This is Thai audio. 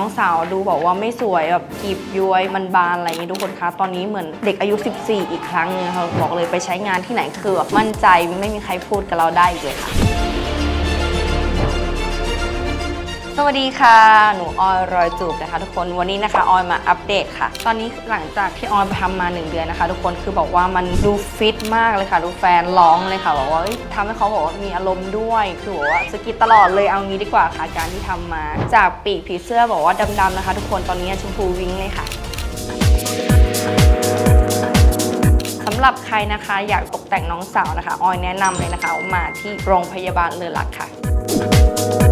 สาวดูบอกว่าไม่สวยแบบกีบย้วยมันบานอะไรอย่างนี้ทุกคนคะตอนนี้เหมือนเด็กอายุ14อีกครั้งนึงค่ะบอกเลยไปใช้งานที่ไหนคือแบบมั่นใจไม่มีใครพูดกับเราได้อีกเลยค่ะสวัสดีค่ะหนูออยรอยจูบนะคะทุกคนวันนี้นะคะออยมาอัปเดตค่ะตอนนี้หลังจากที่ออยไปทำมา1 เดือนนะคะทุกคนคือบอกว่ามันดูฟิตมากเลยค่ะดูแฟนร้องเลยค่ะบอกว่าทำให้เขาบอกว่ามีอารมณ์ด้วยคือบอกว่าสกิดตลอดเลยเอางี้ดีกว่าค่ะการที่ทำมาจากปีกผีเสื้อบอกว่าดำๆนะคะทุกคนตอนนี้ชมพูวิ้งเลยค่ะสำหรับใครนะคะอยากตกแต่งน้องสาวนะคะออยแนะนำเลยนะคะมาที่โรงพยาบาลเลอลักค่ะ